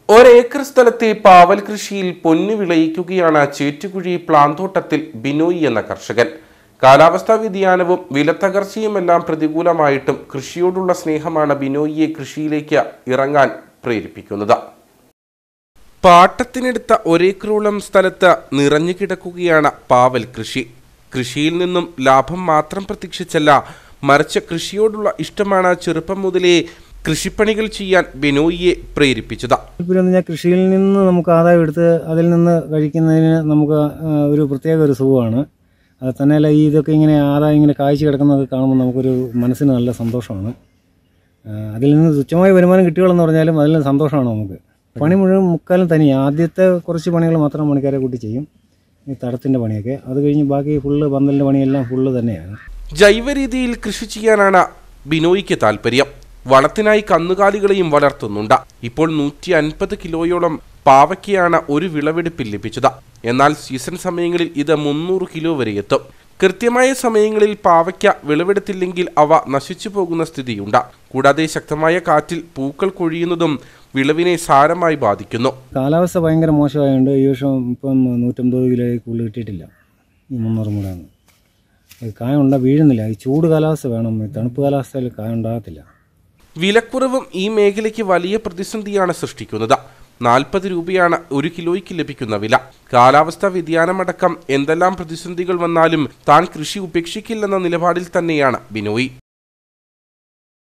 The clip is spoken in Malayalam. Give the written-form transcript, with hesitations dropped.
ഒരേക്കർ സ്ഥലത്തെ പാവൽ കൃഷിയിൽ പൊന്നു വിളയിക്കുകയാണ് ചേറ്റുകുഴി പ്ലാന്തോട്ടത്തിൽ ബിനോയ് എന്ന കർഷകൻ. കാലാവസ്ഥാ വ്യതിയാനവും വിലത്തകർച്ചയുമെല്ലാം പ്രതികൂലമായിട്ടും കൃഷിയോടുള്ള സ്നേഹമാണ് ബിനോയിയെ കൃഷിയിലേക്ക് ഇറങ്ങാൻ പ്രേരിപ്പിക്കുന്നത്. പാട്ടത്തിനെടുത്ത ഒരേക്കറോളം സ്ഥലത്ത് നിറഞ്ഞു കിടക്കുകയാണ് പാവൽ കൃഷി. കൃഷിയിൽ നിന്നും ലാഭം മാത്രം പ്രതീക്ഷിച്ചല്ല, മറിച്ച് കൃഷിയോടുള്ള ഇഷ്ടമാണ് ചെറുപ്പം മുതലേ കൃഷിപ്പണികൾ ചെയ്യാൻ ബിനോയിയെ പ്രേരിപ്പിച്ചത്. കൃഷിയിൽ നിന്ന് നമുക്ക് ആദായം എടുത്ത് അതിൽ നിന്ന് കഴിക്കുന്നതിന് നമുക്ക് ഒരു പ്രത്യേക ഒരു സുഖമാണ്. അത് തന്നെയല്ല, ഇതൊക്കെ ഇങ്ങനെ ആദായം ഇങ്ങനെ കായ്ച്ചു കിടക്കുന്നതൊക്കെ കാണുമ്പോൾ നമുക്കൊരു മനസ്സിന് നല്ല സന്തോഷമാണ്. അതിൽ നിന്ന് തുച്ഛമായ വരുമാനം കിട്ടുകയെന്ന് പറഞ്ഞാലും അതിൽ നിന്ന് സന്തോഷമാണ് നമുക്ക്. പണി മുഴുവൻ മുക്കാലും തനിയാണ്. ആദ്യത്തെ കുറച്ച് പണികൾ മാത്രം പണിക്കാരെ കൂട്ടി ചെയ്യും, ഈ തടത്തിൻ്റെ പണിയൊക്കെ. അത് കഴിഞ്ഞ് ബാക്കി ഫുള്ള് പന്തലിൻ്റെ പണിയെല്ലാം ഫുള്ള് തന്നെയാണ്. ജൈവ രീതിയിൽ കൃഷി ചെയ്യാനാണ് ബിനോയിക്ക് താല്പര്യം. വളത്തിനായി കന്നുകാലികളെയും വളർത്തുന്നുണ്ട്. ഇപ്പോൾ 150 കിലോയോളം പാവയ്ക്കയാണ് ഒരു വിളവെടുപ്പിൽ ലഭിച്ചത്. എന്നാൽ സീസൺ സമയങ്ങളിൽ ഇത് 300 കിലോ വരെ എത്തും. കൃത്യമായ സമയങ്ങളിൽ പാവയ്ക്ക വിളവെടുത്തില്ലെങ്കിൽ അവ നശിച്ചു പോകുന്ന സ്ഥിതിയുണ്ട്. കൂടാതെ ശക്തമായ കാറ്റിൽ പൂക്കൾ കൊഴിയുന്നതും വിളവിനെ സാരമായി ബാധിക്കുന്നു. കാലാവസ്ഥ ഭയങ്കര മോശമായതുകൊണ്ട് ഈ വർഷം ഇപ്പം 150 കിലോയിൽ കൂടുതൽ കിട്ടിയിട്ടില്ല. ഈ 300 മൂടാണ്. കായ വീഴുന്നില്ല. ഈ ചൂട് കാലാവസ്ഥ വേണം, തണുപ്പ് കാലാവസ്ഥയിൽ കായ ഉണ്ടാകത്തില്ല. വിലക്കുറവും ഈ മേഖലയ്ക്ക് വലിയ പ്രതിസന്ധിയാണ് സൃഷ്ടിക്കുന്നത്. 40 രൂപയാണ് 1 കിലോയ്ക്ക് ലഭിക്കുന്ന വില. കാലാവസ്ഥാ വ്യതിയാനമടക്കം എന്തെല്ലാം പ്രതിസന്ധികൾ വന്നാലും താൻ കൃഷി ഉപേക്ഷിക്കില്ലെന്ന നിലപാടിൽ തന്നെയാണ് ബിനോയ്.